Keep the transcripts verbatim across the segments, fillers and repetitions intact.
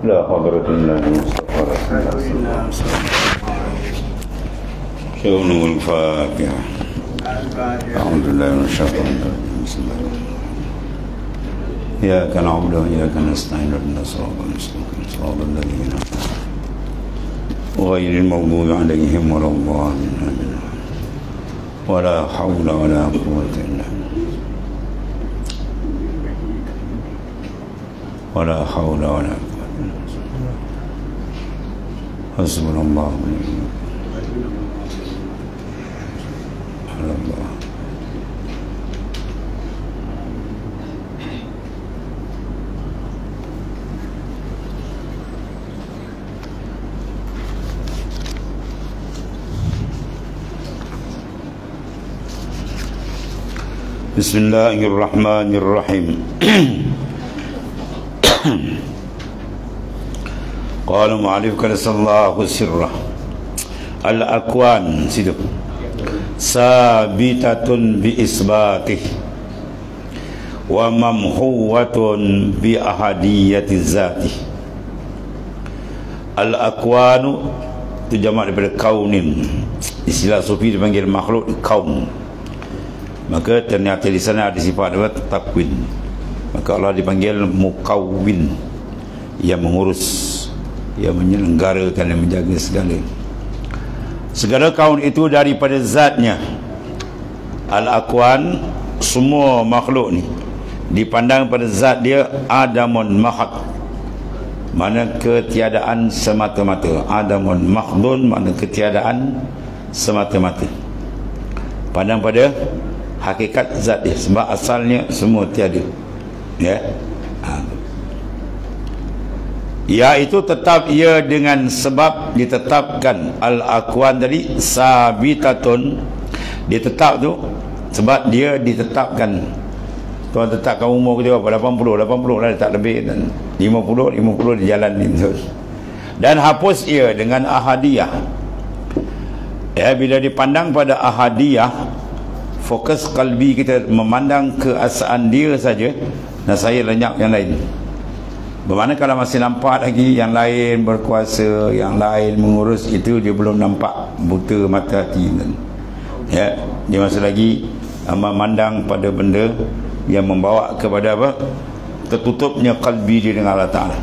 لا حضرة الله المصطفى رسول الله شؤون الفاتحة. أعوذ بالله من الشيطان الرجيم. بسم الله الرحمن الرحيم. إياك نعبد وإياك نستعين اهدنا الصراط المستقيم صراط الذين غير المغضوب عليهم ولا الضالين ولا حول ولا قوة إلا بالله ولا حول ولا قوة حسبنا الله ونعم الوكيل. الله بسم الله الرحمن الرحيم. قال المؤلف قدس الله سره al-akwan situ sabitatun bi isbatih wa mamhuwatun bi ahadiyati zatih. Al-akwanu itu jamak daripada kaunin. Istilah sufi dipanggil makhluk kaum. Maka ternyata di sana ada sifat apa? Takwin. Maka Allah dipanggil mukawwin, yang mengurus, yang menyelenggarakan dan menjaga segala. Segala kaun itu daripada zatnya. Al-akwan, semua makhluk ni dipandang pada zat dia adamun mahad, mana ketiadaan semata-mata. Adamun mahdun, mana ketiadaan semata-mata. Pandang pada hakikat zat dia, sebab asalnya semua tiada, ya. Ha. Iaitu tetap ia dengan sebab ditetapkan. Al-akwan tadi sabitatun, ditetap tu sebab dia ditetapkan. Tuan tetapkan umur kita berapa? lapan puluh, lapan puluh lah, tak lebih. Dan lima puluh, lima puluh di jalan ni. Dan hapus ia dengan ahadiyah. Ya, bila dipandang pada ahadiyah, fokus kalbi kita memandang keasaan dia saja, dan saya lenyap yang lain. Bermakna kalau masih nampak lagi yang lain berkuasa, yang lain mengurus, itu dia belum nampak, buta mata hati. Ya, dia masih lagi memandang pada benda yang membawa kepada apa? Tertutupnya kalbi dia dengan Allah Ta'ala.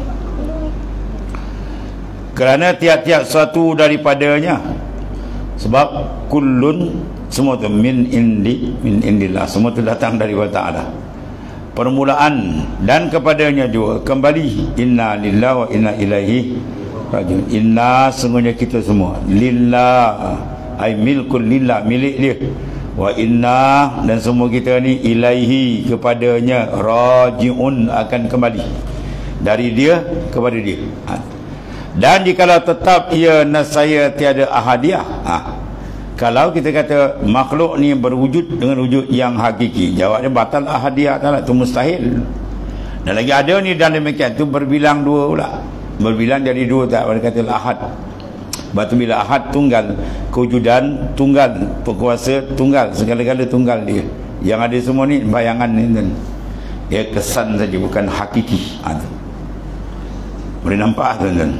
Kerana tiap-tiap suatu daripadanya, sebab kullun, semua tu min indi, min indillah, semua tu datang dari Allah Ta'ala. Permulaan dan kepadanya juga kembali. Inna lillahi wa inna ilaihi rajiun. Inna, sungguhnya kita semua, lillah ay milkul lillah, milik dia. Wa inna, dan semua kita ni ilaihi, kepadanya, rajiun, akan kembali dari dia kepada dia. Dan jikalau tetap ia nasaya tiada ahadiyah, ha, kalau kita kata makhluk ni berwujud dengan wujud yang hakiki, jawabnya batal ahadiyah, tak, itu mustahil. Dan lagi ada ni dalam demikian tu berbilang dua pula, berbilang jadi dua, tak boleh kata ahad. Batu bila ahad tunggal, kewujudan tunggal, berkuasa tunggal, segala-gala tunggal dia. Yang ada semua ni bayangan ni, dan dia kesan saja, bukan hakiki. Ha, boleh nampak tuan-tuan.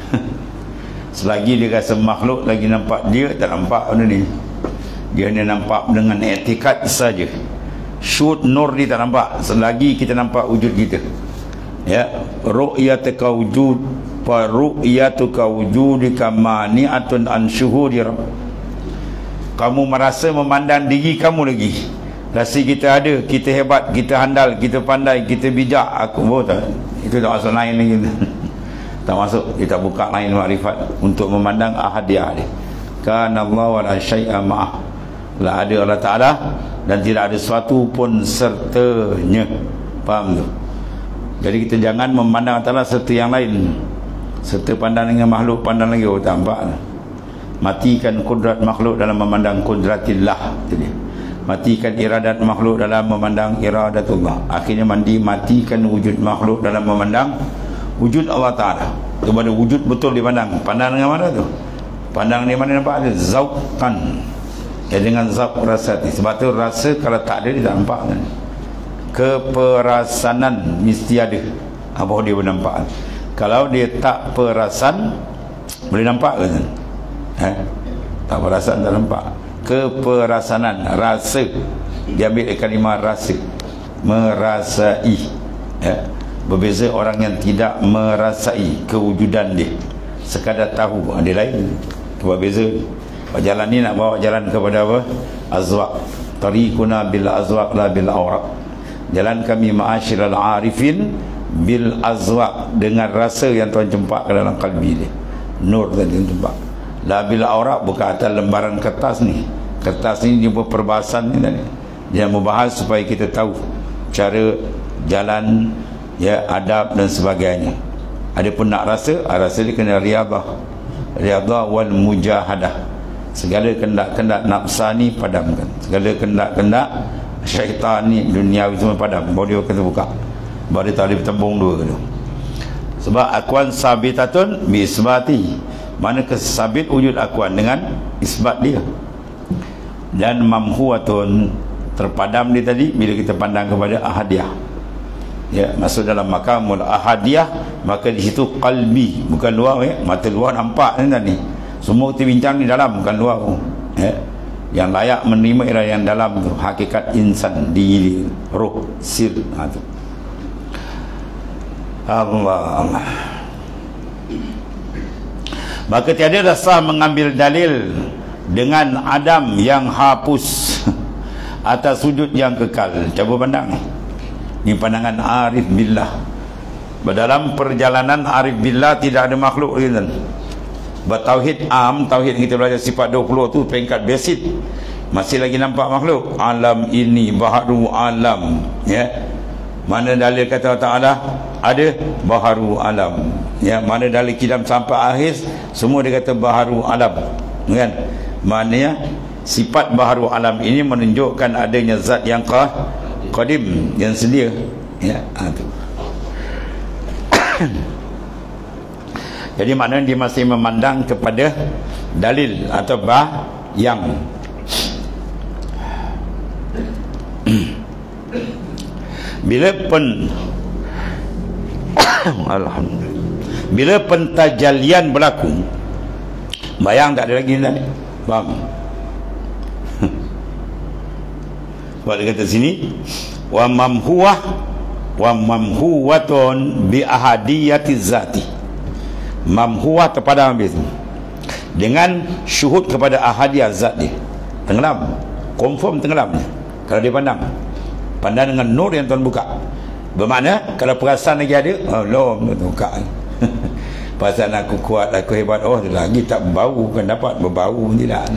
Selagi dia rasa makhluk, lagi nampak dia, tak nampak benda ni. Dia ni nampak dengan etikad saja. Syud nur dia tak nampak, selagi kita nampak wujud kita. Ya, ru'yatuka wujud fa ru'yatuka wujudika mani'atun an syuhudi rabb. Kamu merasa memandang diri kamu lagi, rasa kita ada, kita hebat, kita handal, kita pandai, kita bijak, aku oh, tak, itu tak masuk lain lagi. Tak masuk, dia tak buka lain makrifat untuk memandang ahadiyah dia. Kana Allah wa la syai'a ma'ah, la ada Allah Ta'ala dan tidak ada sesuatu pun sertanya. Faham tu? Jadi kita jangan memandang Allah Ta'ala serta yang lain. Serta pandang dengan makhluk, pandang lagi, oh tak nampak. Matikan kudrat makhluk dalam memandang kudratillah. Jadi matikan iradat makhluk dalam memandang iradatullah. Akhirnya mandi matikan wujud makhluk dalam memandang wujud Allah Ta'ala. Kepada wujud betul dipandang. Pandang dengan mana tu? Pandang di mana nampak ada? Zauqan. Ya, dengan zauq rasa hati. Sebab tu rasa kalau tak ada, dia tak nampak kan? Keperasanan mesti ada. Apa dia bernampak? Kalau dia tak perasan, boleh nampak ke? Eh? Tak perasan, tak nampak. Keperasanan, rasa. Dia ambil kalimah rasa. Merasai. Eh? Berbeza orang yang tidak merasai kewujudan dia, sekadar tahu, dia lain. Sebab beza. Jalan ni nak bawa jalan kepada apa? Azwaq. Tariquna bil azwaq la bil awraq. Jalan kami ma'asyiral arifin bil azwaq, dengan rasa yang Tuhan cempak ke dalam kalbi dia. Nur tadi Tuhan cempak. La bil awraq, bukan atas lembaran kertas ni. Kertas ni jumpa perbahasan ni tadi. Dia membahas supaya kita tahu cara jalan, ya, adab dan sebagainya. Ada pun nak rasa, rasa dia kena riyadhah. Riyadhah wal mujahadah. Segala kendak-kendak nafsani padamkan. Segala kendak-kendak syaitan ni duniawi semua padam. Baru dia kata buka. Baru dia tak boleh bertembung dua tu. Sebab akuan sabitatun bi isbati. Mana kesabit wujud akuan dengan isbat dia. Dan mamhuatun, terpadam dia tadi bila kita pandang kepada ahadiyah. Ya, masuk dalam makamul ahadiyah, maka di situ qalbi, bukan luar, ya. Mata luar nampak ni tadi. Semua kita bincang ni dalam, bukan luar. Ya. Yang layak menerima ialah yang dalam tu, hakikat insan, diri, roh, sir. Ha, tu. Allah. Maka tiada dasar mengambil dalil dengan adam yang hapus atas sujud yang kekal. Cuba pandang. Ini pandangan arif billah. Dalam perjalanan arif billah tidak ada makhluk gitu. Bertauhid am, tauhid yang kita belajar sifat dua puluh tu peringkat basic. Masih lagi nampak makhluk. Alam ini baharu alam, ya. Mana dalil kata Allah Taala ada baharu alam, ya. Mana dalil kidam sampai akhir semua dia kata baharu alam, kan? Maknanya sifat baharu alam ini menunjukkan adanya zat yang qah qadim, yang sedia, ya. Ha, tu. Jadi maknanya dia masih memandang kepada dalil atau bah yang bila pen alhamdulillah, bila pentajalian berlaku, bayang tak ada lagi tadi, faham? Sebab dia kata sini wa mamhuwah wa mamhuwatun bi ahadiyati zati. Mamhuwah terpadam habis dengan syuhud kepada ahadiyah zat dia. Tenggelam, confirm tenggelamnya kalau dia pandang. Pandang dengan nur yang Tuhan buka. Bermakna kalau perasaan lagi ada, Allah buka. Perasaan aku kuat, aku hebat, oh lagi tak berbau, kan dapat berbau tidak.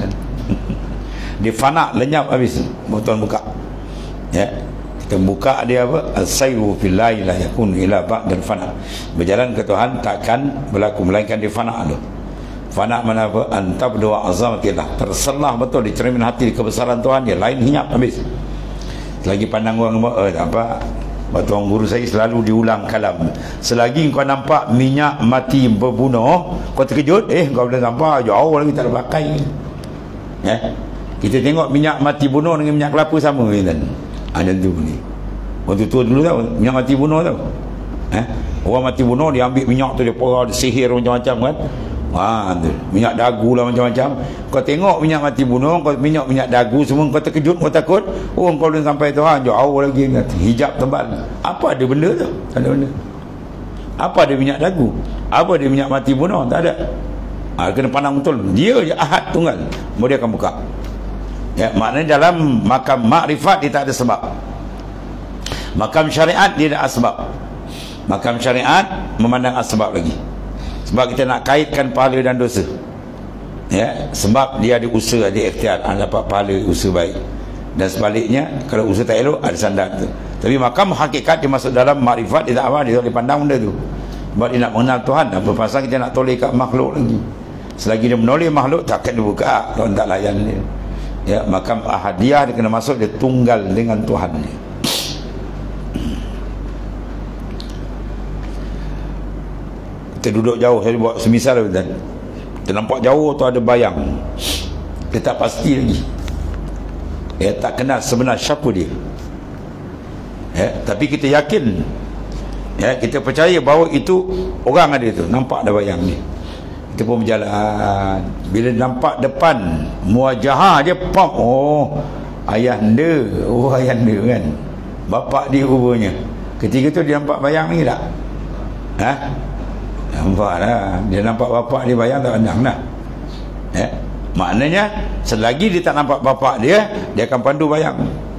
Dia fana, lenyap habis, Tuhan buka. Ya, kita buka dia apa? As-sayru fillahi la yakun ila ba'dal fana. Berjalan ke Tuhan takkan berlaku melainkan di fana tu. Fana mana apa? Antabdu azamatillah. Terselah betul di cermin hati kebesaran Tuhan dia, lain hinyap habis. Selagi pandang orang eh, apa? Tuan guru saya selalu diulang kalam. Selagi kau nampak minyak mati berbunuh, kau terkejut, eh kau boleh nampak jauh lagi tak ada pakai. Ya. Kita tengok minyak mati bunuh dengan minyak kelapa sama kan. Ada tu ni. Waktu tu dulu tahu minyak mati bunuh tahu. Eh? Orang mati bunuh dia ambil minyak tu dia porah, dia sihir macam-macam kan. Ha tu. Minyak dagu lah macam-macam. Kau tengok minyak mati bunuh, kau minyak minyak dagu semua kau terkejut, kau takut. Oh kau belum sampai Tuhan, jauh lagi kan. Hijab tebal. Apa ada benda tu? Tak ada benda. Apa ada minyak dagu? Apa ada minyak mati bunuh? Tak ada. Ha, kena pandang betul. Dia je ahad tunggal. Baru dia akan buka. Ya, maknanya dalam makam makrifat dia tak ada sebab. Makam syariat dia ada asbab. Makam syariat memandang asbab lagi. Sebab kita nak kaitkan pahala dan dosa. Ya, sebab dia ada usaha, ada ikhtiar, ada dapat pahala usaha baik. Dan sebaliknya kalau usaha tak elok ada sandat tu. Tapi makam hakikat dia masuk dalam makrifat, dia tak apa, dia tak boleh pandang benda tu. Sebab dia nak mengenal Tuhan. Apa pasal kita nak toleh kat makhluk lagi? Selagi dia menoleh makhluk takkan dia buka, Tuhan tak layan dia. Ya, makam ahadiyah dia kena masuk, dia tunggal dengan Tuhan dia. Kita duduk jauh, saya buat semisal lah, kita nampak jauh tu ada bayang, kita tak pasti lagi, ya, tak kenal sebenar siapa dia, ya, tapi kita yakin Ya, kita percaya bahawa itu orang ada itu, nampak ada bayang ni. Kita pun berjalan, bila nampak depan muajahah dia pop, oh ayahanda, oh ayahanda kan, bapak dia rupanya. Ketika tu dia nampak bayang ni tak? Ha? Nampak lah, dia nampak bapak dia bayang tak pandang lah. Ya? Maknanya selagi dia tak nampak bapak dia, dia akan pandu bayang.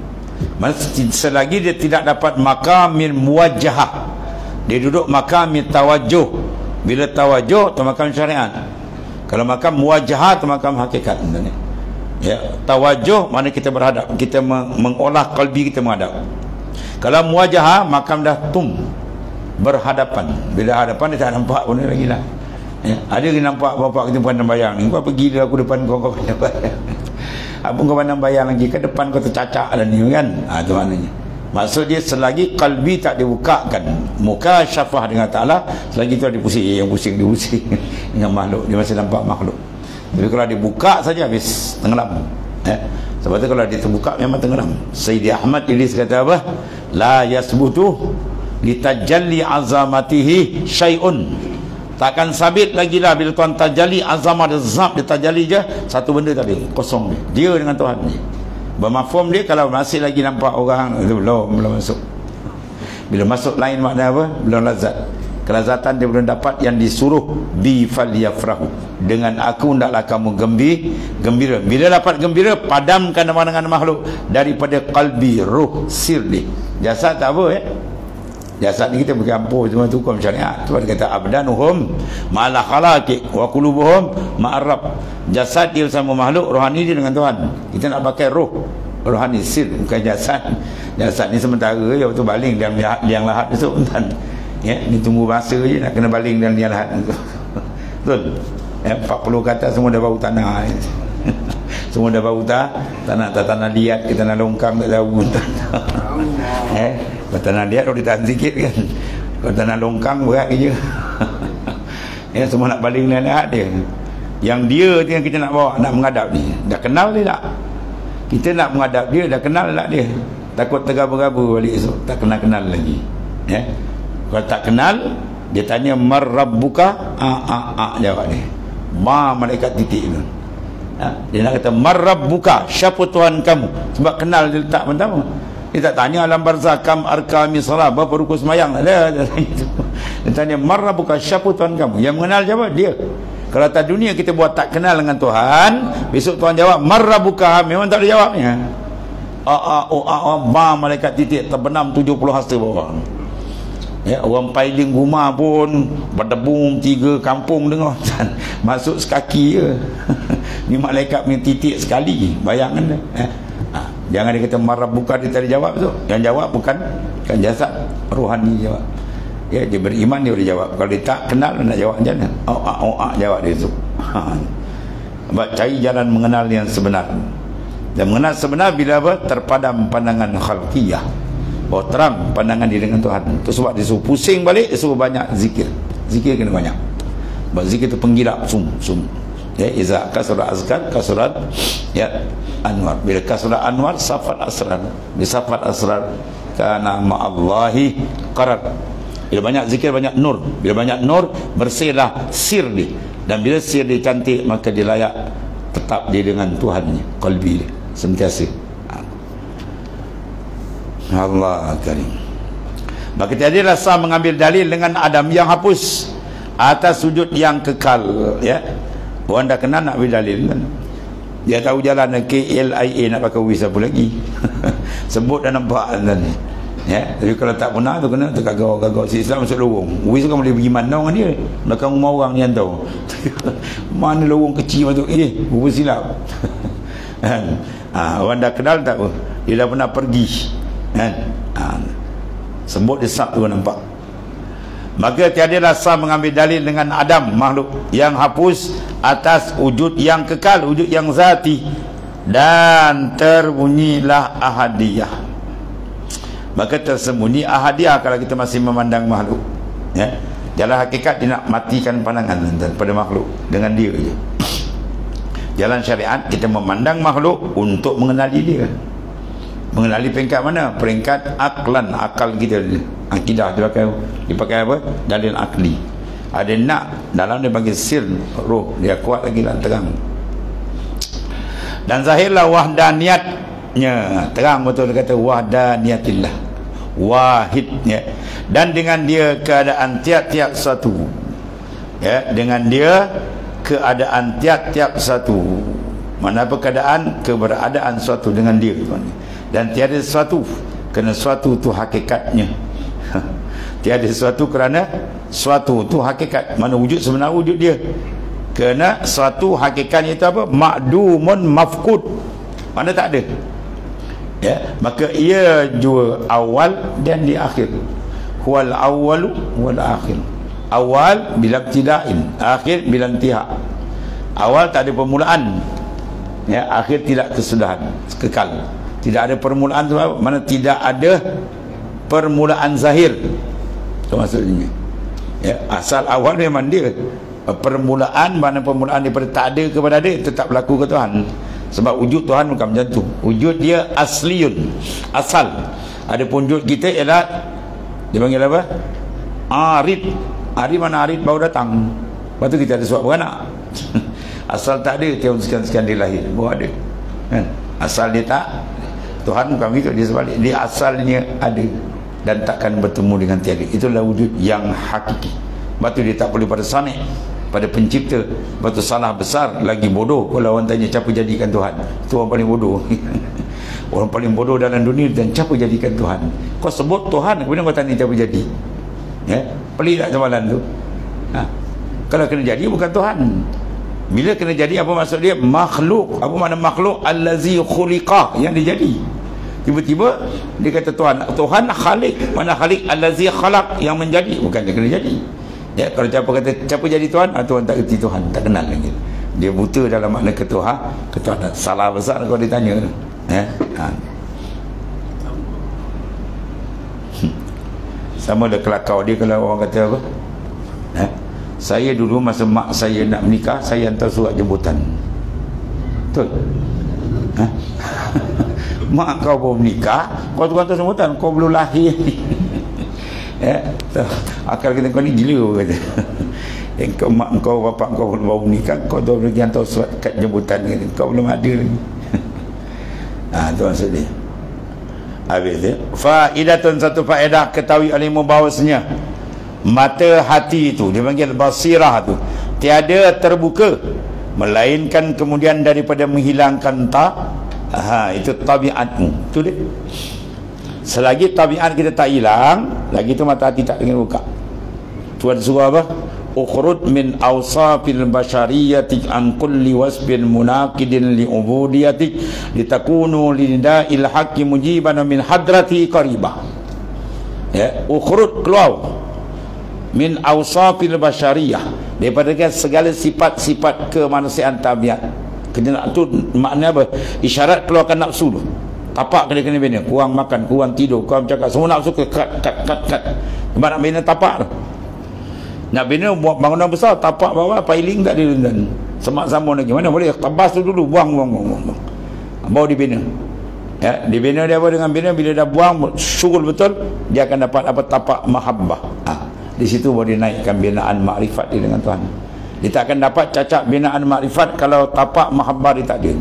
Selagi dia tidak dapat maqamil muwajjahah, dia duduk maqamil tawajjuh. Bila tawajjuh tu makam syariat, kalau makam muwajjahah tu makam hakikat. Ya, tawajjuh mana kita berhadap, kita mengolah kalbi kita menghadap. Kalau muwajjahah makam dah tum, berhadapan. Bila hadapan dia tak nampak pun lagi lah. Ya, ada yang nampak bapak kita pandang bayang ni, kau pergi dah aku depan kau, kau pandang bayang. Apa kau pandang bayang lagi ke depan kau tercacak dah ni kan. Ha, tu maknanya. Maksud dia selagi kalbi tak dibukakan, muka syafah dengan Ta'ala, selagi tu dia pusing, yang pusing dia pusing dengan makhluk, dia masih nampak makhluk. Tapi kalau dibuka saja habis tenggelam. Eh? Sebab tu kalau dia terbuka memang tenggelam. Sayyidi Ahmad Idris kata apa? La yasbutu litajalli azamatihi syai'un. Takkan sabit lagi lah bila Tuhan tajalli azamat, zat dia tajalli je, satu benda tadi kosong dia, dia dengan Tuhan dia. Bermafhum dia kalau masih lagi nampak orang itu belum belum masuk. Bila masuk lain makna apa? Belum lazat. Kelazatan dia belum dapat yang disuruh bi falyafrahu. Dengan aku hendaklah kamu gembi, gembira. Bila dapat gembira, padamkan pandangan makhluk daripada qalbi, ruh, sirli. Jasad tak apa eh. Jasad ni kita bercampur semua tu hukum syariat. Sebab dia kata abdanuhum ma'ala khalaqi wa qulubuhum ma'arrab. Jasad dia sama makhluk, rohani dia dengan Tuhan. Kita nak pakai roh, rohani, sir, bukan jasad. Jasad ni sementara je, waktu baling dalam liang lahat esok kan. Ya, ni tunggu masa je nak kena baling dalam liang lahat. Betul. Ya, empat puluh kata semua dah bau tanah. Semua dah bau tanah, tanah tanah liat, kita tanah longkang tak tahu. Eh, kalau tanah liat kalau ditahan sikit kan. Kalau tanah longkang berat je. Ya, semua nak baling liang lahat dia. Yang dia tu yang kita nak bawa, nak menghadap ni. Dah kenal dia tak? Kita nak menghadap dia, dah kenal tak dia? Takut tergaba-gaba balik esok, tak kenal-kenal lagi. Ya? Kalau tak kenal, dia tanya mar rabbuka, a a a jawab dia. Ma malaikat titik tu. Ha? Dia nak kata mar rabbuka, siapa Tuhan kamu? Sebab kenal dia letak pertama. Dia tak tanya alam barzakh kam arkami salat, berapa rukun sembahyang ada. Dia tanya mar rabbuka, siapa Tuhan kamu? Yang mengenal siapa? Dia. Kalau tak dunia kita buat tak kenal dengan Tuhan, besok Tuhan jawab mar rabbuka, memang tak ada jawabnya. A a o a o ma malaikat titik terbenam tujuh puluh hasta bawah. Ya, orang pailing rumah pun berdebung tiga kampung dengar. Masuk sekaki je. Ni malaikat punya titik sekali, bayangkan dah. Eh? Ha, jangan dia kata mar rabbuka, dia tak ada jawab tu. Yang jawab bukan kan jasad, rohani jawab. Ya, dia beriman dia boleh jawab. Kalau dia tak kenal, nak jawab macam mana? Oh, ah, oh, ah, jawab dia tu. Sebab cari jalan mengenal yang sebenar. Dan mengenal sebenar bila apa? Terpadam pandangan khalqiyah. Oh, terang pandangan dia dengan Tuhan. Itu sebab dia suruh pusing balik, dia suruh banyak zikir. Zikir kena banyak. Sebab zikir itu penggilap sum sum. Ya, iza kasura azkar kasurat ya anwar. Bila kasura anwar safat asrar. Bila safat asrar kana ma'allahi qarar. Bila banyak zikir banyak nur. Bila banyak nur bersihlah sir dia. Dan bila sir dia cantik, maka dia layak tetap dia dengan Tuhannya, qalbi dia sentiasa. Allah karim. Maka tiada rasa mengambil dalil dengan Adam yang hapus atas sujud yang kekal. Ya, orang dah kenal nak ambil dalil kan. Dia tahu jalan K L I A nak pakai wis apa lagi. Sebut dan nampak kan. Ya, tapi kalau tak pernah tu kena tergagau-gagau. Si Islam masuk lorong. Wis kan boleh pergi mana dengan dia. Belakang rumah orang ni tahu. Mana lorong kecil masuk eh buat silap. Ha, orang dah kenal tak apa. Dia dah pernah pergi. Kan? Ha, sebut dia sab tu nampak. Maka tiada rasa mengambil dalil dengan Adam makhluk yang hapus atas wujud yang kekal, wujud yang zati, dan terbunyilah ahadiyah. Maka tersembunyi ahadiyah kalau kita masih memandang makhluk. Ya, jalan hakikat dia nak matikan pandangan pada makhluk dengan dia je. Jalan syariat kita memandang makhluk untuk mengenali dia. Mengenali peringkat mana? Peringkat aklan, akal kita. Akidah dipakai, dipakai apa? Dalil akli. Ada nak, dalam dia panggil sir, roh, dia kuat lagi lah, terang. Dan zahirlah wahdaniyatnya, terang betul dia kata wahdaniyatillah, wahidnya. Dan dengan dia keadaan tiap-tiap satu, ya, dengan dia keadaan tiap-tiap satu. Mana apa keadaan? Keberadaan suatu dengan dia, tuan. Dan tiada sesuatu kerana suatu tu hakikatnya. Tiada sesuatu kerana suatu tu hakikat. Mana wujud sebenar wujud dia. Kerana suatu hakikatnya itu apa? Ma'dumun mafqud. Mana tak ada. Ya, maka ia juga awal dan di akhir. Huwal awwalu wal akhir. Awal bila ibtida'in, akhir bila intihak. Awal tak ada permulaan, ya, akhir tidak kesudahan, kekal. Tidak ada permulaan, mana tidak ada permulaan zahir. Itu maksudnya. Ya, asal awal memang dia. Permulaan, mana permulaan daripada tak ada kepada ada, tetap berlaku ke Tuhan. Sebab wujud Tuhan bukan macam tu. Wujud dia asliun, asal. Adapun wujud kita ialah dipanggil apa? Arid. Arid mana arid baru datang. Lepas tu kita ada suap beranak. Asal tak ada, tahun sekian-sekian dia lahir, baru ada. Kan? Asal dia tak, Tuhan bukan begitu, dia sebalik. Dia asalnya ada dan takkan bertemu dengan tiada. Itulah wujud yang hakiki. Lepas tu dia tak boleh pada sanik, pada pencipta. Lepas tu salah besar, lagi bodoh kalau orang tanya siapa jadikan Tuhan. Itu orang paling bodoh. Orang paling bodoh dalam dunia, dan siapa jadikan Tuhan. Kau sebut Tuhan, kemudian kau tanya siapa jadi. Ya, pelik tak soalan tu? Ha. Kalau kena jadi bukan Tuhan. Bila kena jadi, apa maksud dia? Makhluk. Apa makna makhluk? Allazi khuliqa, yang dia jadi. Tiba-tiba dia kata Tuhan. Tuhan khalik. Mana khalik? Allazi khalaq, yang menjadi. Bukan dia kena jadi. Ya, kalau siapa kata siapa jadi Tuhan, ah, Tuhan tak kerti Tuhan, tak kenal lagi. Dia buta dalam makna ketuhan. Ketuhan salah besar kalau ditanya. Ya. Ha. Sama ada kelakau dia kalau orang kata apa? Ha? Saya dulu masa mak saya nak menikah, saya hantar surat jemputan. Betul? Ha? Mak kau baru menikah, kau tu hantar jemputan, kau belum lahir. Ya, so, akal kita kau ni gila kata. Engkau mak kau, bapak kau baru menikah, kau tu pergi hantar surat kad jemputan, kau belum ada lagi. Ah, tu maksud dia. Habis dia, faidatun, satu faedah ketahui alimu bahawasanya mata hati itu dipanggil basirah tu tiada terbuka melainkan kemudian daripada menghilangkan tak. Ha, itu tabiatmu. Itu dia. Selagi tabiat kita tak hilang, lagi tu mata hati tak ingin buka. Tuhan suruh apa? Ukhrud min awsafil basyariyyati an kulli wasbin munaqidin li ubudiyatik litakunu lida'il haqqi mujiban min hadrati qaribah. Ya, ukhrud, keluar min awsafil basyariyyah, daripada segala sifat-sifat kemanusiaan tabiat. Kena tu maknanya apa? Isyarat keluarkan nafsu tu. Tapak kena kena bina, kurang makan, kurang tidur, kurang cakap, semua nafsu ke kat kat kat kat. Sebab nak bina tapak tu. Nak bina buat bangunan besar, tapak bawah piling tak ada, dan semak sambung lagi. Mana boleh tabas tu dulu, buang buang buang, buang. Baru dibina. Ya, dibina dia apa dengan bina, bila dah buang syukur betul, dia akan dapat apa? Tapak mahabbah. Ha, di situ baru dia naikkan binaan makrifat dia dengan Tuhan. Dia tak akan dapat cacat binaan makrifat kalau tapak mahabbah dia tak ada.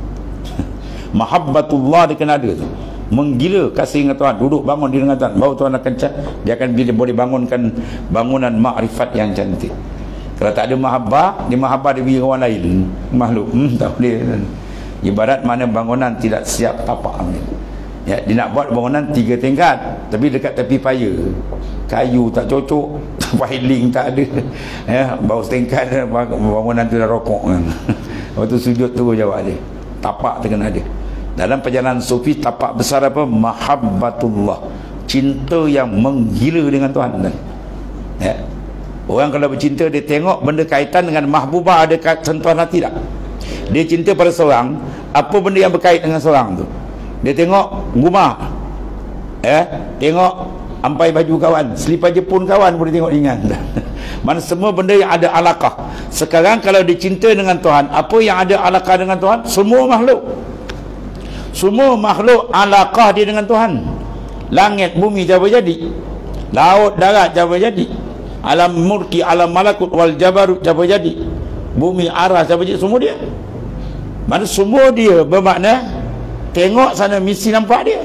Mahabbatullah dia kena ada tu. Menggila kasih dengan Tuhan, duduk bangun di dengan Tuhan, baru Tuhan akan cat, dia akan bila boleh bangunkan bangunan makrifat yang cantik. Kalau tak ada mahabbah, dia mahabbah dia bagi orang lain, makhluk, hmm, tak boleh. Ibarat mana bangunan tidak siap tapak. Ya, dia nak buat bangunan tiga tingkat, tapi dekat tepi paya, kayu tak cocok, piling tak ada, ya, bau setingkat, bangunan tu dah rokok kan. Lepas tu sujud tu jawab dia, tapak tu kena ada. Dalam perjalanan sufi, tapak besar apa? Mahabbatullah, cinta yang menggila dengan Tuhan. Ya. Orang kalau bercinta, dia tengok benda kaitan dengan mahbubah, ada sentuhan hati tak? Dia cinta pada seorang, apa benda yang berkait dengan seorang tu? Dia tengok rumah, ya, tengok ampai baju kawan, selipar Jepun kawan, boleh tengok ringan. Mana semua benda yang ada alaqah. Sekarang kalau dia cinta dengan Tuhan, apa yang ada alaqah dengan Tuhan? Semua makhluk. Semua makhluk alaqah dia dengan Tuhan. Langit, bumi siapa jadi? Laut, darat siapa jadi? Alam mulki, alam malakut wal jabarut siapa jadi? Bumi, arah siapa jadi? Semua dia. Mana semua dia bermakna tengok sana mesti nampak dia.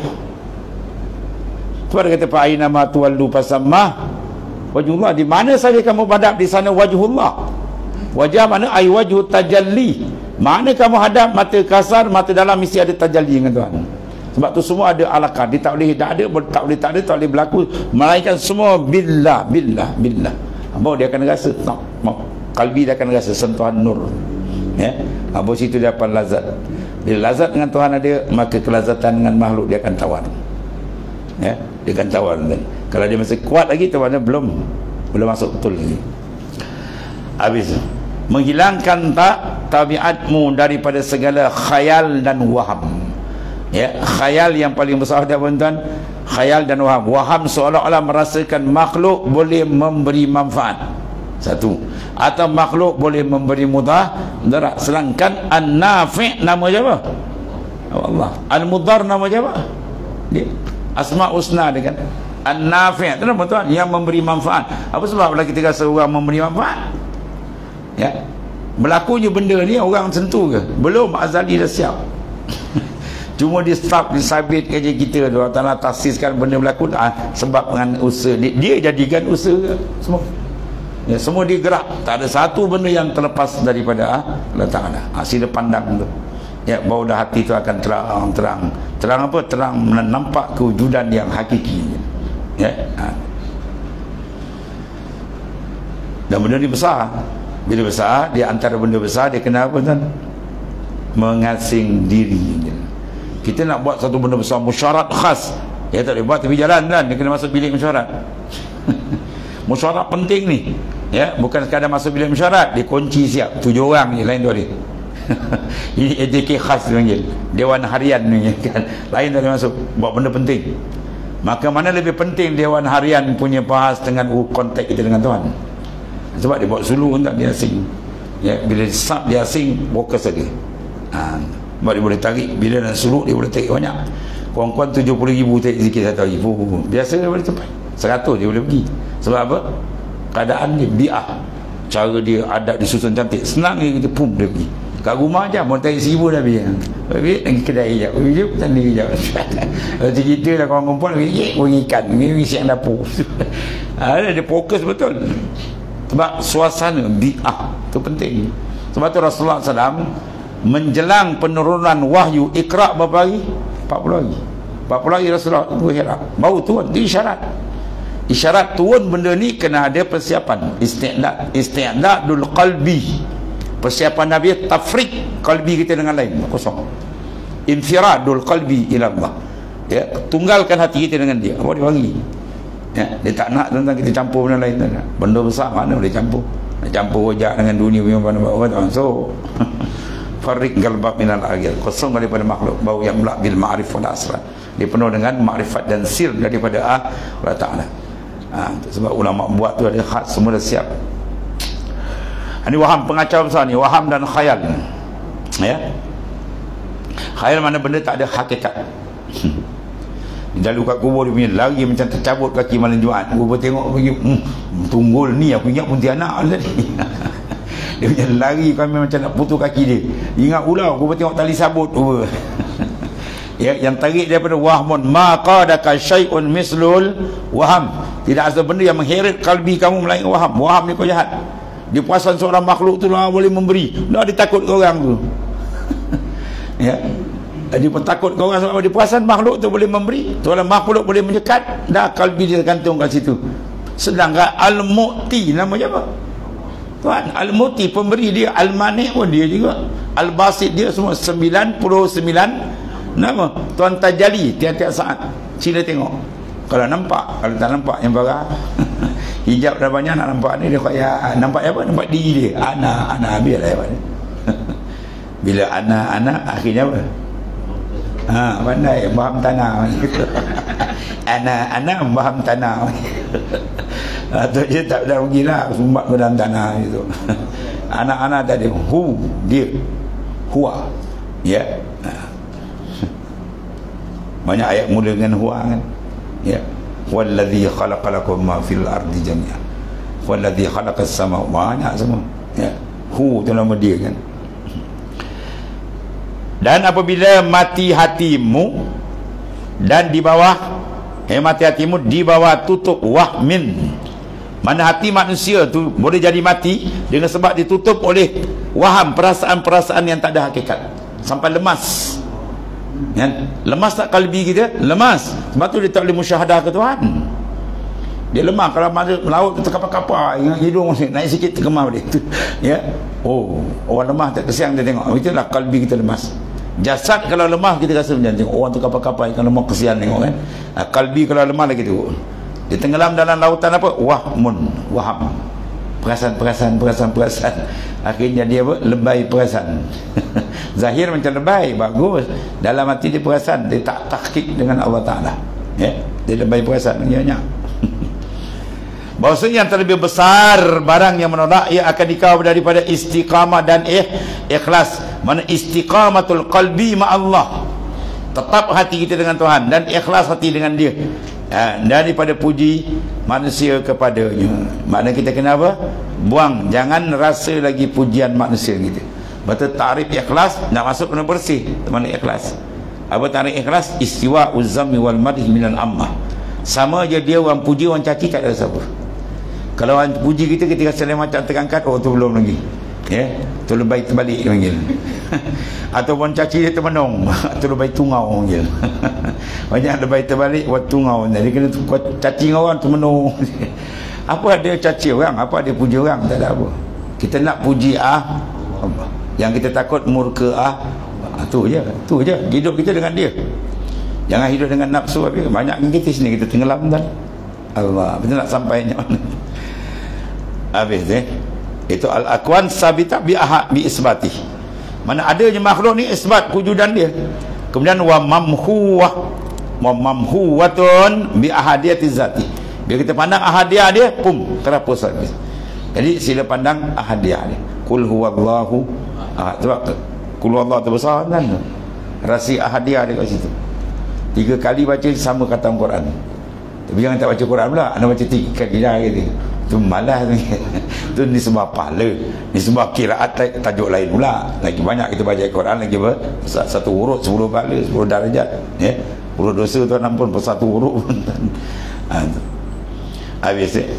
Tuhan kata fa aina ma tuwallu fasamma wajhullah. Di mana saja kamu hadap di sana wajhullah. Wajah mana? Ai wajhu tajalli. Mana kamu hadap mata kasar, mata dalam mesti ada tajalli dengan Tuhan. Sebab tu semua ada alaqah. Dia tak boleh tak ada, tak boleh tak ada, tak boleh berlaku. Melainkan semua billah, billah, billah. Baru dia akan rasa, tak, kalbi dia akan rasa sentuhan nur. Ya. Baru situ dia dapat lazat. Bila lazat dengan Tuhan ada, maka kelazatan dengan makhluk dia akan tawar. Ya, dia akan tawar. Kalau dia masih kuat lagi, tu mana belum belum masuk betul lagi. Habis menghilangkan tak tabiatmu daripada segala khayal dan waham. Ya, khayal yang paling besar dia tuan-tuan, khayal dan waham. Waham seolah-olah merasakan makhluk boleh memberi manfaat. Satu. Atau makhluk boleh memberi mudarat. Sedangkan an-nafi' nama siapa? Allah. Al-mudar nama siapa? Dia. Asma' husna dia kan. An-nafi' itu nama tuan, yang memberi manfaat. Apa sebab bila kita rasa orang memberi manfaat? Ya. Berlakunya benda ni orang sentuh ke? Belum, azali dah siap. Cuma dia start disabit kerja kita tu, Allah Ta'ala tasiskan benda berlaku ah, sebab dengan usaha dia, dia jadikan usaha semua. Ya, semua dia gerak, tak ada satu benda yang terlepas daripada ah, Allah Ta'ala. Ah, sila pandang tu. Ya, baru dah hati tu akan terang, terang. Terang apa? Terang nampak kewujudan yang hakiki. Ya. Ah. Dan benda ni besar. Bila besar, dia antara benda besar, dia kena apa tuan? Mengasing diri. Kita nak buat satu benda besar, musyarat khas, ya tak boleh buat tepi jalan kan, dia kena masuk bilik mesyuarat. Mesyuarat penting ni, ya, bukan sekadar masuk bilik mesyuarat, dia kunci siap, tujuh orang je, lain tu ada. Ini A J K khas dipanggil, Dewan Harian ni kan, lain tu dia masuk, buat benda penting. Maka mana lebih penting Dewan Harian punya bahas dengan kontak kita dengan Tuhan. Sebab dia buat suluh tak, dia asing. Ya, bila sub dia asing, fokus saja. Ha. Sebab dia boleh tarik, bila nak suluk dia boleh tarik banyak. Kawan-kawan tujuh puluh ribu tarik zikir satu hari. Biasa dia boleh sampai seratus dia boleh pergi. Sebab apa? Keadaan dia bi'ah, cara dia adat disusun cantik, senang dia, kita pum dia pergi. Kat rumah je mau tarik seribu dah habis. Habis lagi kedai hijab, hijab tanda hijab. Macam kita lah kawan kumpul lagi bunyi ikan, bunyi siang dapur. Ada dia fokus betul. Sebab suasana bi'ah tu penting. Sebab tu Rasulullah sallallahu alaihi wasallam menjelang penurunan wahyu Iqra berapa hari? empat puluh hari. empat puluh hari Rasulullah berhirap. Baru turun, itu isyarat. Isyarat turun benda ni kena ada persiapan. Isti'dad, isti'dadul qalbi. Persiapan Nabi tafrik qalbi kita dengan lain, kosong. Infiradul qalbi ila Allah. Ya, tunggalkan hati kita dengan dia. Apa dia bagi? Ya, dia tak nak tentang kita campur benda lain tak. Benda besar mana boleh campur? Nak campur rojak dengan dunia punya benda-benda. So farik galbab minal agil, kosong daripada makhluk. Bau yang mulak bil ma'rif wal asrar, dia penuh dengan ma'rifat dan sir daripada Allah Ta'ala. Ha, sebab ulama buat tu ada khas, semua dah siap. Ini waham, pengacau besar ni, waham dan khayal. Ya, khayal mana benda tak ada hakikat. Lalu kat kubur dia punya lari macam tercabut kaki malam Jumaat. Kubur tengok pergi, hmm, tunggul ni aku ingat Pontianak tadi. Dia punya lari kami macam nak putus kaki dia. Ingat ular, aku tengok tali sabut. Ya, yang tarik daripada wahmun ma qadaka syai'un mislul waham. Tidak ada benda yang mengheret kalbi kamu melainkan waham. Waham ni kau jahat. Dia perasan seorang makhluk tu lah boleh memberi. Dah dia takut ke orang tu. Ya. Dia pun takut ke orang sebab dia perasan makhluk tu boleh memberi. Tuan makhluk boleh menyekat, dah kalbi dia gantung kat situ. Sedangkan al-mu'ti nama siapa? Tuan, al-muti pemberi dia, al-mani' pun dia juga, al-basit dia, semua sembilan puluh sembilan nama. Tuan tajali tiap-tiap saat. Sila tengok. Kalau nampak, kalau tak nampak yang barang hijab dah banyak, nak nampak ni dia kaya nampak apa? Nampak diri dia. Anak, anak habis lah apa ni. Bila anak, anak akhirnya apa? Ha, pandai faham tanah. Anak, anak faham tanah. Atau dia tak dah pergilah sumbat ke dalam tanah itu. Anak-anak tadi hu dia huwa, ya. banyak ayat mula dengan huwa kan. Ya, wallazi khalaqalakum ma fil ardi jami'an, wallazi khalaqas sama, banyak semua. Ya, hu tu nama dia kan. Dan apabila mati hatimu dan di bawah eh mati hatimu di bawah tutup wahmin, mana hati manusia tu boleh jadi mati dengan sebab ditutup oleh waham, perasaan-perasaan yang tak ada hakikat sampai lemas. Kan? Lemas tak kalbi kita? Lemas. Sebab tu dia tak boleh musyahadah ke Tuhan. Dia lemah. Kalau melaut terkapar-kapar, hidung naik sikit terkemah dia. Ya. Oh, orang lemah tak kesiang dia tengok. Itulah kalbi kita lemas. Jasad kalau lemah kita rasa macam tengok orang terkapar-kapar ikan lemah kesian tengok kan. Nah, kalbi kalau lemah lagi tu. Dia tenggelam dalam lautan apa? Wahmun, waham. Perasaan-perasaan, perasaan-perasaan. Akhirnya dia apa? Lebay perasaan. Zahir macam lebay, bagus. Dalam hati dia perasaan, dia tak tahqiq dengan Allah Ta'ala. Ya? Dia lebay perasaan, banyak. Bahawasanya yang terlebih besar barang yang menolak, ia akan dikawal daripada istiqamah dan eh, ikhlas. Mana istiqamatul qalbi ma'allah, tetap hati kita dengan Tuhan, dan ikhlas hati dengan dia. Ha, daripada puji manusia kepadanya. Maknanya kita kena apa? Buang, jangan rasa lagi pujian manusia kita. Betul ta'rif ikhlas, nak masuk kena bersih. Mana ikhlas? Apa ta'rif ikhlas? Istiwa uzzami wal madhi minal ammah. Sama je dia orang puji, orang caci, tak ada siapa. Kalau orang puji kita, kita rasa dia macam terangkat, oh tu belum lagi. Ya, tu lebih terbalik panggil. Ataupun caci dia termenung, tu lebih tungau panggil. Banyak lebih terbalik buat tungau. Jadi kena caci orang termenung. Apa dia caci orang, apa dia puji orang, tak ada apa. Kita nak puji ah, yang kita takut murka ah, tu je, tu je. Hidup kita dengan dia. Jangan hidup dengan nafsu. Banyak kita sini kita tenggelam dah. Allah, kita nak sampai mana? Habis eh. Itu al-akwan sabita bi ahad bi isbati. Mana adanya makhluk ni isbat wujudan dia. Kemudian wa mamhuwah wa mamhuwatun bi ahadiyati zati. Bila kita pandang ahadiyah dia, pum, terhapus habis. Jadi sila pandang ahadiyah dia. Qul huwallahu ahad. Sebab qul huwallahu tu besar kan. Rahsia ahadiyah dia kat situ. Tiga kali baca sama kata Al-Quran. Tapi jangan tak baca Quran pula, anda baca tiga kali dah gitu. Tu malas ni. Tu ni sebab pahala, ni sebab kiraat tajuk lain pula. Lagi banyak kita baca Quran lagi ber, satu huruf sepuluh pahala, sepuluh darajat. Ya, sepuluh dosa Tuhan ampun per satu huruf. Ha, habis eh.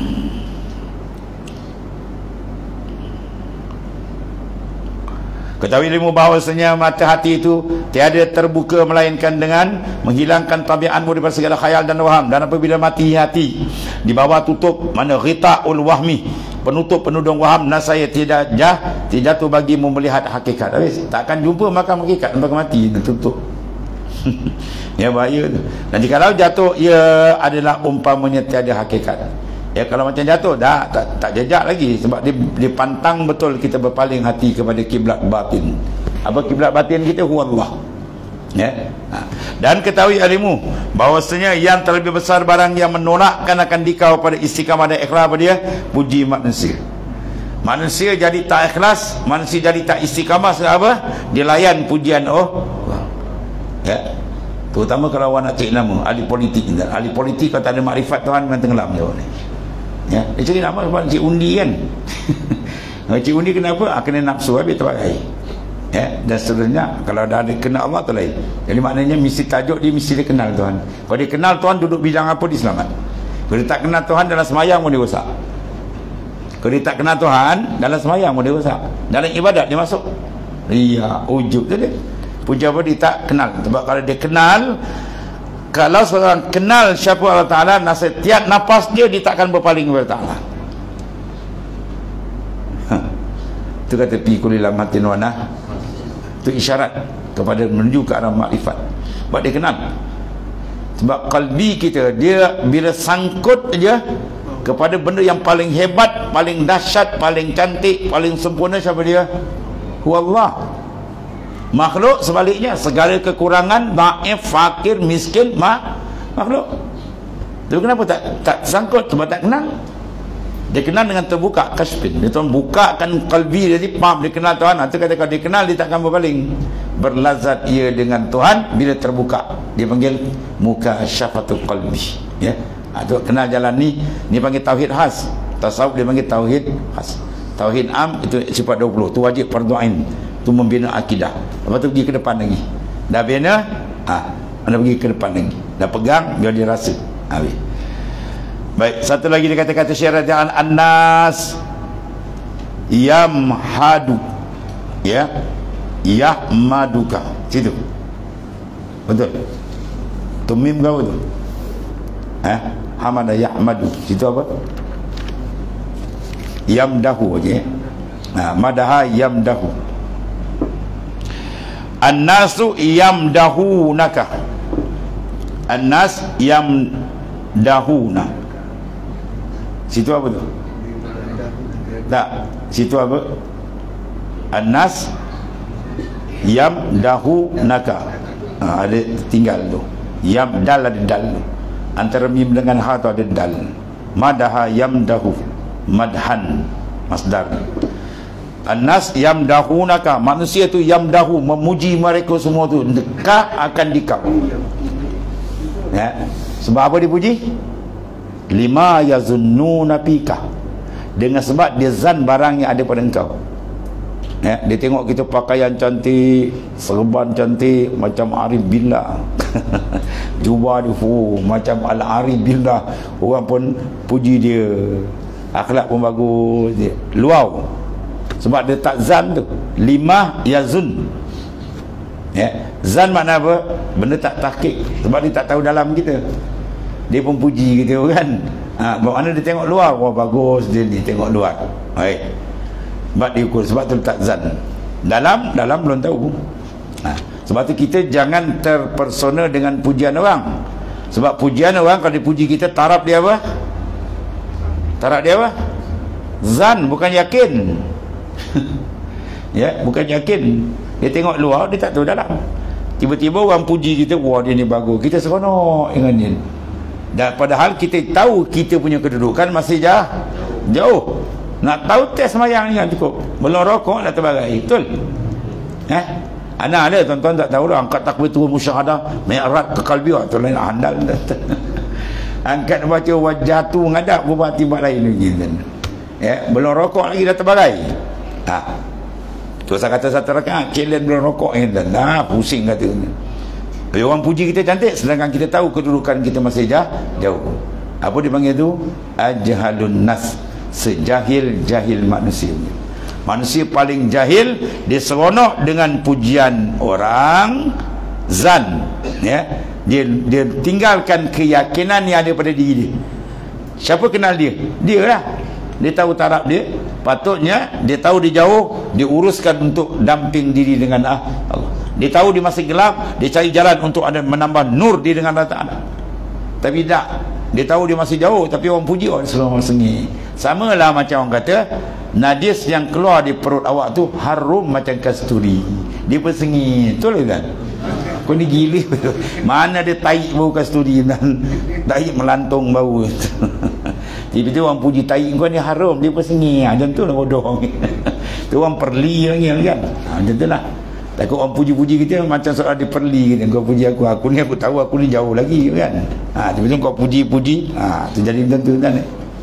Ketahui ilmu bahawasanya mata hati itu tiada terbuka melainkan dengan menghilangkan tabiatmu daripada segala khayal dan waham. Dan apabila mati hati di bawah tutup mana ghita'ul wahmi, penutup penudung waham, nasaya tidak jah tidak tu bagimu melihat hakikat. Habis takkan jumpa makam hakikat sampai mati tutup. Ya, bahaya tu. Dan jikalau jatuh ia adalah umpamanya tiada hakikat. Ya, kalau macam jatuh dah tak, tak jejak lagi, sebab dia, dia pantang betul kita berpaling hati kepada kiblat batin. Apa kiblat batin kita? Huwallah. Ya. Ha. Dan ketahui alimu bahawasanya yang terlebih besar barang yang menolakkan akan dikau pada istiqamah dan ikhlas pada dia, puji manusia. Manusia jadi tak ikhlas, manusia jadi tak istiqamah sebab apa? Dia layan pujian oh. Ya. Terutama kalau orang nak cari nama ahli politik. Ahli politik kalau tak ada makrifat Tuhan memang tenggelam jawab ni. Ya, dia cari nama sebab cik undi kan. Cik undi kenapa? Ah, kena nafsu habis terpakai. Ya, dan seterusnya. Kalau dah ada kenal Allah tu lain. Jadi maknanya mesti tajuk dia mesti dia kenal Tuhan. Kalau dia kenal Tuhan duduk bidang apa dia selamat. Kalau dia tak kenal Tuhan dalam semayang pun dia rosak. Kalau dia tak kenal Tuhan dalam semayang pun dia rosak. Dalam ibadat dia masuk ria, ujub tu dia. Puja apa dia tak kenal. Sebab kalau dia kenal, kalau seorang kenal siapa Allah Ta'ala, setiap nafas dia dia takkan berpaling kepada Ta'ala. Itu kata pi kulilam hatin wana. Itu isyarat kepada menuju ke arah makrifat. Sebab dia kenal. Sebab kalbi kita, dia bila sangkut aja kepada benda yang paling hebat, paling dahsyat, paling cantik, paling sempurna, siapa dia? Huwallah. Makhluk sebaliknya, segala kekurangan, dhaif, fakir, miskin, ma makhluk. Tapi kenapa tak tak sangkut? Sebab tak kenal. Dia kenal dengan terbuka kasfin. Dia Tuhan bukakan kalbi dia, jadi pam dia kenal Tuhan. Itu kata kalau dia kenal dia takkan berpaling. berlazat ia dengan Tuhan bila terbuka. Dia panggil mukasyafatul qalbi, ya. Atau kenal jalan ni, ni panggil tauhid khas. Tasawuf dia panggil tauhid khas. Tauhid am itu sifat dua puluh, tu wajib fardu ain, tu membina akidah. Lepas tu pergi ke depan lagi, dah bina, ah, anda pergi ke depan lagi, dah pegang biar dia rasa. Habis. Baik, satu lagi dia kata-kata syarat yang an-nas yamhadu, ya, yahmaduka, situ betul tu mim ke apa tu, eh, hamada yahmadu, situ apa, yamdahu aja, nah, madaha yamdahu. An-nasu yamdahunaka, an-nas yamdahuna, situ apa tu, tak, situ apa, an-nas yamdahunaka, ha, ada tinggal tu, yamdal ada dal, antara mim dengan ha tu ada dal. Madaha yamdahu, madhan masdar. An-nas yamdahunaka, manusia tu yamdahu, memuji mereka semua tu, dekat akan dikau, ya. Sebab apa dipuji? Lima yazunnuna fika, dengan sebab dia zan barang yang ada pada engkau, ya. Dia tengok kita pakaian cantik, serban cantik macam Arif Billah jubah dia fuh, macam Al-Arif Billah, orang pun puji dia, akhlak pun bagus dia, luau. Sebab dia tak zan tu, lima yazun, ya. Zan makna apa? Benda tak tahqiq, sebab dia tak tahu dalam kita, dia pun puji kita kan. Ha, mana dia tengok luar, wah bagus dia ni, tengok luar, baik, sebab dia ukur, sebab tu tak zan. Dalam, dalam belum tahu. Ha, sebab tu kita jangan terpersona dengan pujian orang. Sebab pujian orang, kalau dipuji kita, taraf dia apa? Taraf dia apa? Zan, bukan yakin. Ya, bukan yakin. Dia tengok luar, dia tak tahu dalam. Tiba-tiba orang puji kita, wah dia ni bagus, kita seronok dengan dia. Dan padahal kita tahu kita punya kedudukan masih jauh, jauh. Nak tahu test semayang ni kan cukup, belum rokok dah terbagai, betul? Eh, anak ada tuan-tuan tak tahu dah, angkat takbiratul musyahadah, mi'raj ke kalbi, tu lain handal. Angkat baca wajah tu ngadap, buat tiba lain lagi. Ya, belum rokok lagi dah terbagai. Ha. Tu saya kata satu rakaat, kalian belum rokok ni dah, dah pusing kata. Tapi orang puji kita cantik, sedangkan kita tahu kedudukan kita masih jauh. Apa dipanggil tu? Ajhalun nas, sejahil-jahil manusia. Manusia paling jahil, dia seronok dengan pujian orang, zan, ya. Dia dia tinggalkan keyakinan yang ada pada diri dia. Siapa kenal dia? Dia lah. Dia tahu taraf dia, patutnya dia tahu dia jauh, dia uruskan untuk damping diri dengan Allah. Dia tahu dia masih gelap, dia cari jalan untuk ada menambah nur dia dengan Allah Ta'ala. Tapi tak, dia tahu dia masih jauh, tapi orang puji, orang selalu sengih. Sama lah macam orang kata, najis yang keluar di perut awak tu harum macam kasturi, dia pun sengih, betul kan? Kau ni gila betul. Mana ada taik bau kasturi dan taik melantung bau. Tiba-tiba orang puji taik kau ni harum, dia pun sengih. Macam tu lah bodoh. Tu orang perli lagi kan. Ha, macam tu lah. Takut orang puji-puji kita macam soal dia perli kita. Kau puji aku, aku ni aku tahu aku ni jauh lagi kan. Ha, tiba-tiba kau puji-puji, ha, tu jadi macam tu kan.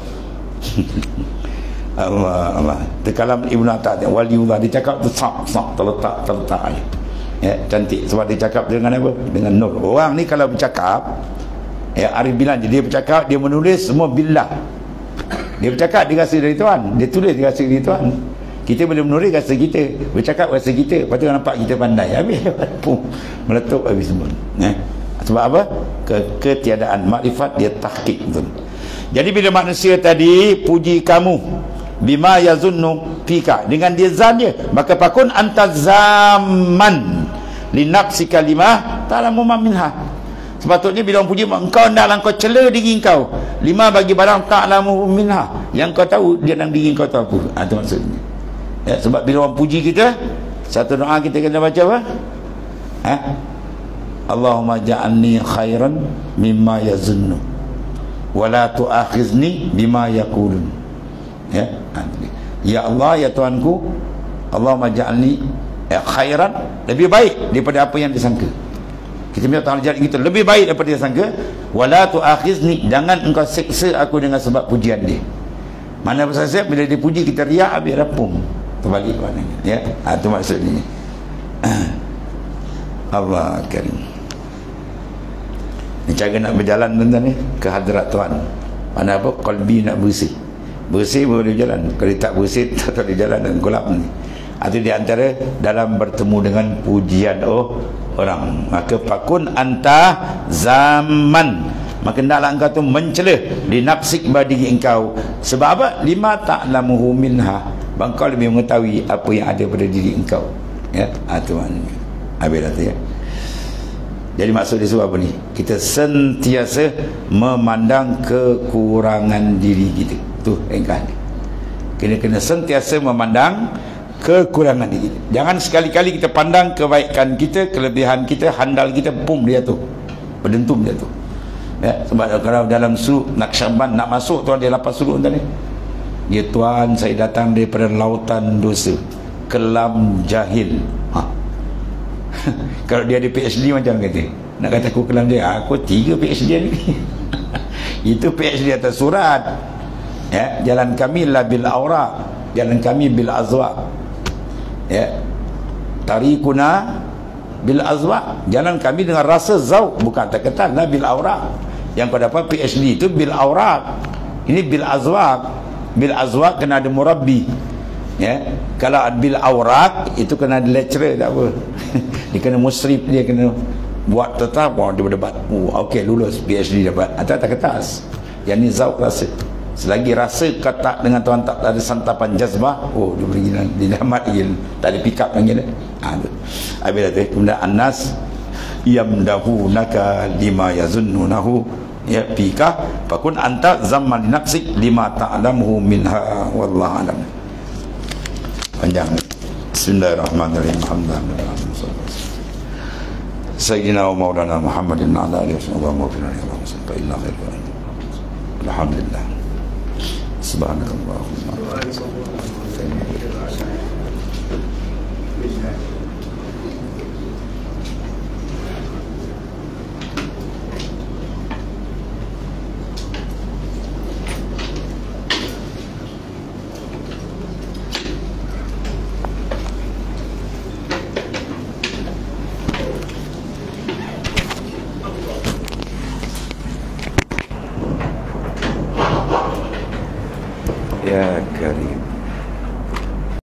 Allah Allah. Terkalam Ibn Atta waliullah, dia cakap tu sak sak terletak terletak. Ya, cantik sebab dia cakap dengan apa? Dengan nur. Orang ni kalau bercakap, ya, Arif bilang dia bercakap, dia menulis semua billah. Dia bercakap, dia rasa dari Tuhan, dia tulis, dia rasa dari Tuhan. Kita boleh menulis rasa kita, bercakap rasa kita. Lepas tu nampak kita pandai, habis pum, meletup habis semua. Eh? Sebab apa? Ke ketiadaan makrifat, dia tahqiq tu. Jadi bila manusia tadi puji kamu bima yazunnu fika, dengan dia zan dia, maka pakun anta zaman linafsi kalimah ta'lamu ma minha. Sepatutnya bila orang puji engkau hendaklah kau cela diri engkau, lima bagi barang ta'lamu minha, yang kau tahu dia dalam diri engkau tahu apa. Ha, itu maksudnya. Ya, sebab bila orang puji kita, satu doa kita kena baca apa? Ha? Allahumma ja'alni khairan mimma yazunnu wa la tu'akhizni bima yaqulun. Ya, ya Allah, ya Tuhanku, Allahumma ja'alni, ya, khairan, lebih baik daripada apa yang disangka. Kita minta Allah ajar kita lebih baik daripada yang disangka. Wala tu'akhizni, jangan engkau seksa aku dengan sebab pujian dia. Mana pasal bila dia puji kita riak, habis rampung terbalik maknanya, ya. Ha, itu maksudnya. Allah Karim. Ini cara nak berjalan tuan-tuan ni ke hadrat Tuhan. Mana apa? Qalbi nak bersih. Bersih boleh jalan. Kalau tak bersih tak boleh jalan dan gelap ni. Itu di antara dalam bertemu dengan pujian oh orang. Maka fakun anta zaman, maka hendaklah engkau tu mencela di nafsik bagi engkau. Sebab apa? Lima ta'lamuhu minha, engkau lebih mengetahui apa yang ada pada diri engkau, ya. Itu maknanya. Habis dah tu, ya. Jadi maksud dia sebab apa ni? Kita sentiasa memandang kekurangan diri kita. Tu engkau ni. Kena kena sentiasa memandang kekurangan diri. Jangan sekali-kali kita pandang kebaikan kita, kelebihan kita, handal kita, pum dia tu. Berdentum dia tu. Ya, sebab kalau dalam surah Naqsyaband nak masuk tuan dia lapas surah tadi. Ya Tuhan, saya datang daripada lautan dosa, kelam jahil. Ha. Kalau dia ada P H D macam kata, nak kata aku kelam dia, aku tiga P H D ni. Itu P H D atas surat. Ya, jalan kami la bil aura, jalan kami bil azwa. Ya. Tarikuna bil azwa, jalan kami dengan rasa zauq, bukan tak kata la bil aura. Yang kau dapat P H D itu bil aurat. Ini bil azwa. Bil azwa kena ada murabbi. Ya. Kalau bil aurat itu kena ada lecturer, tak apa. Dia kena musrif, dia kena buat tetap, oh, dia berdebat. Oh, okey, lulus P H D dapat. Atau tak kertas. Yang ni zauq rasa. Selagi rasa kata dengan Tuhan tak ada santapan jazbah, oh dia pergi di damat dia tak ada pick up lagi dah. Ha tu. Habis dah tu. Kemudian Anas yamdahunaka lima yazunnunahu ya pika fakun anta zaman nafsik lima ta'lamuhu minha wallahu alam. Panjang. Bismillahirrahmanirrahim. Alhamdulillah. Sayyidina wa maulana Muhammadin ala alihi wa sahbihi wa sallam. Alhamdulillah. Subhanallah.